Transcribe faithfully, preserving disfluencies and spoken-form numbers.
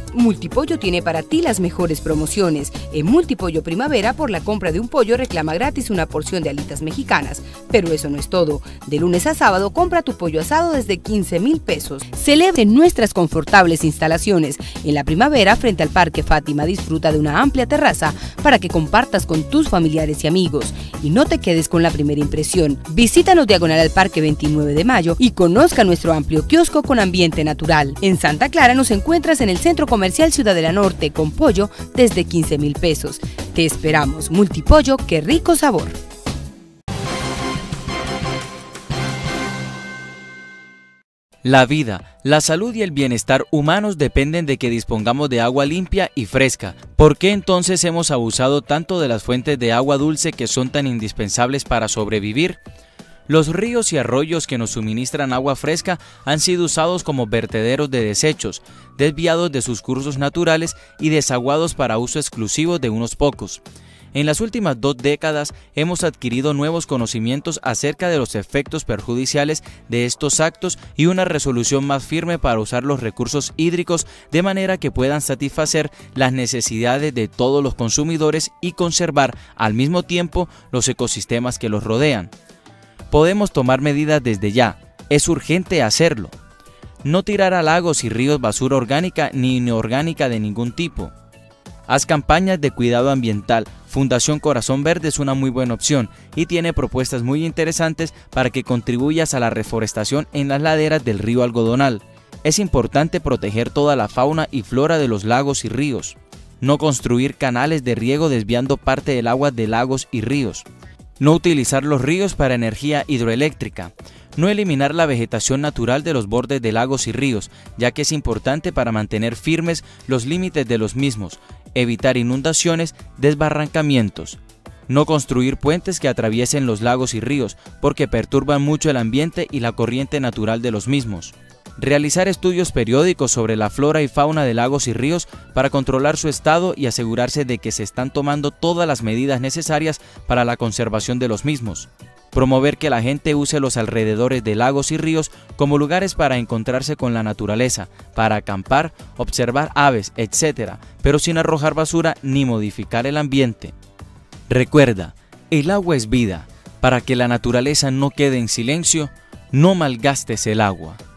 Multipollo tiene para ti las mejores promociones. En Multipollo Primavera, por la compra de un pollo reclama gratis una porción de alitas mexicanas. Pero eso no es todo. De lunes a sábado compra tu pollo asado desde quince mil pesos. Celebra en nuestras confortables instalaciones. En la Primavera, frente al Parque Fátima, disfruta de una amplia terraza para que compartas con tus familiares y amigos. Y no te quedes con la primera impresión. Visítanos diagonal al Parque veintinueve de mayo y conozca nuestro amplio kiosco con ambiente natural. En Santa Clara nos encuentras en el Centro Comercial Ciudadela Norte con pollo desde quince mil pesos. Te esperamos. Multipollo, qué rico sabor. La vida, la salud y el bienestar humanos dependen de que dispongamos de agua limpia y fresca. ¿Por qué entonces hemos abusado tanto de las fuentes de agua dulce que son tan indispensables para sobrevivir? Los ríos y arroyos que nos suministran agua fresca han sido usados como vertederos de desechos, desviados de sus cursos naturales y desaguados para uso exclusivo de unos pocos. En las últimas dos décadas hemos adquirido nuevos conocimientos acerca de los efectos perjudiciales de estos actos y una resolución más firme para usar los recursos hídricos de manera que puedan satisfacer las necesidades de todos los consumidores y conservar al mismo tiempo los ecosistemas que los rodean. Podemos tomar medidas desde ya, es urgente hacerlo. No tirar a lagos y ríos basura orgánica ni inorgánica de ningún tipo. Haz campañas de cuidado ambiental. Fundación Corazón Verde es una muy buena opción y tiene propuestas muy interesantes para que contribuyas a la reforestación en las laderas del río Algodonal. Es importante proteger toda la fauna y flora de los lagos y ríos. No construir canales de riego desviando parte del agua de lagos y ríos. No utilizar los ríos para energía hidroeléctrica. No eliminar la vegetación natural de los bordes de lagos y ríos, ya que es importante para mantener firmes los límites de los mismos. Evitar inundaciones, desbarrancamientos. No construir puentes que atraviesen los lagos y ríos, porque perturban mucho el ambiente y la corriente natural de los mismos. Realizar estudios periódicos sobre la flora y fauna de lagos y ríos para controlar su estado y asegurarse de que se están tomando todas las medidas necesarias para la conservación de los mismos. Promover que la gente use los alrededores de lagos y ríos como lugares para encontrarse con la naturaleza, para acampar, observar aves, etcétera, pero sin arrojar basura ni modificar el ambiente. Recuerda, el agua es vida. Para que la naturaleza no quede en silencio, no malgastes el agua.